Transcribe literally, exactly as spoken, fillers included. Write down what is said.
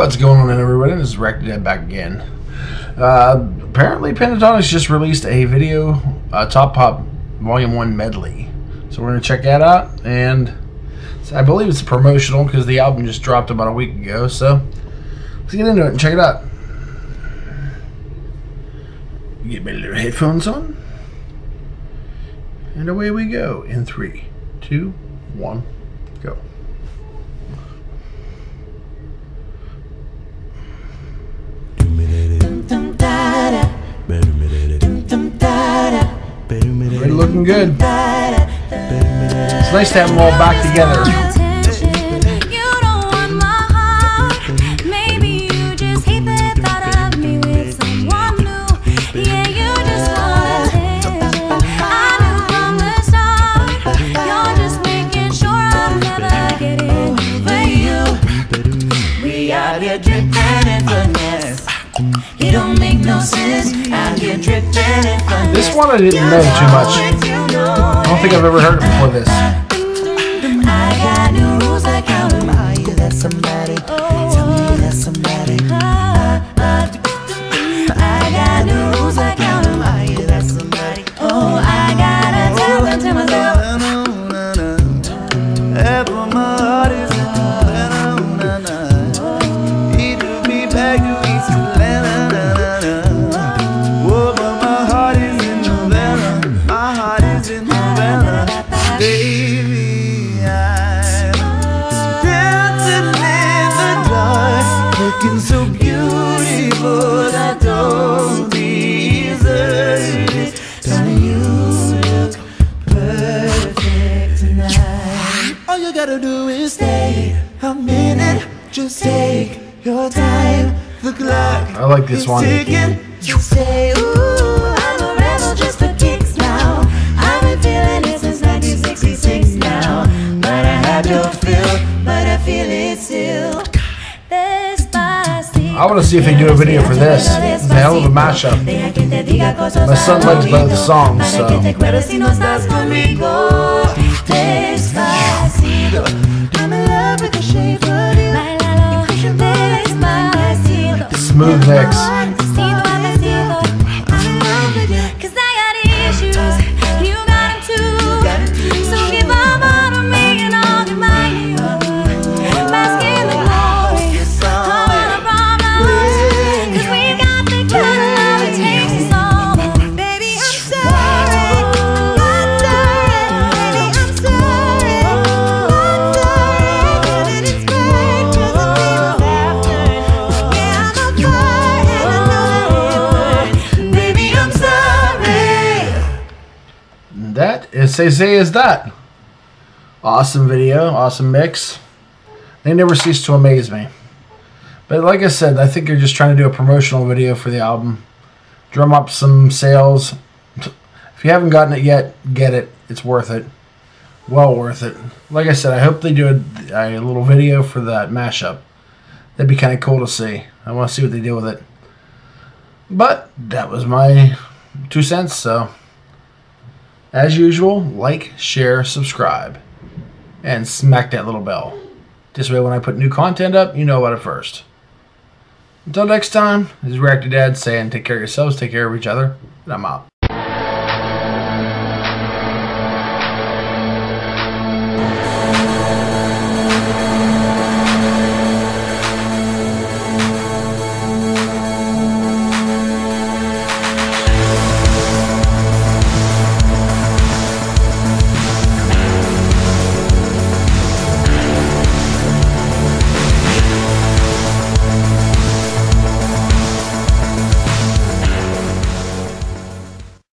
What's going on, everybody? This is Reacted Dead back again. Uh, apparently, Pentatonix just released a video, uh, Top Pop Volume one medley. So we're going to check that out, and I believe it's promotional because the album just dropped about a week ago. So let's get into it and check it out. Get my little headphones on, and away we go in three, two, one, go. Already looking good. It's nice to have them all back together. It don't make no sense. I get dripping and fun. This one I didn't know too much. I don't think I've ever heard it before this. I got new rules that count. Are you that somebody? Tell me that somebody. I got new rules that count. Are you that somebody? Oh, I gotta tell them to myself. Ever my heart is in the he took me back to East Atlanta. Baby, I'm dancing in the dark, looking so beautiful. I don't deserve it. Darling, you look perfect tonight. All you gotta do is stay a minute. Just take your time. The clock I like this one. ticking. Just say, ooh, I'm a rebel just for kicks now. I've been feeling it since nineteen sixty-six now. But I had no feel, but I feel it still. I want to see if they do a video for this. It's a hell of a mashup. My son likes both songs, so. Smooth mix. That is say say is that. Awesome video, awesome mix. They never cease to amaze me. But like I said, I think you're just trying to do a promotional video for the album. Drum up some sales. If you haven't gotten it yet, get it. It's worth it. Well worth it. Like I said, I hope they do a, a little video for that mashup. That'd be kind of cool to see. I want to see what they do with it. But that was my two cents, so. As usual, like, share, subscribe, and smack that little bell. This way when I put new content up, you know about it first. Until next time, this is Reacted Dad saying take care of yourselves, take care of each other, and I'm out.